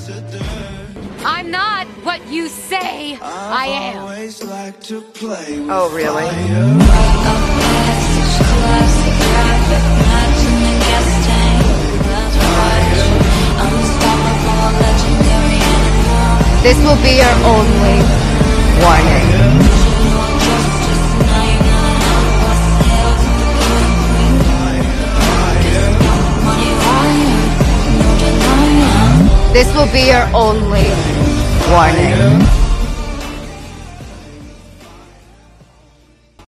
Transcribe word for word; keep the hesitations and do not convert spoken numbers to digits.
I'm not what you say I am. Oh, really? This will be your only warning. This will be your only warning.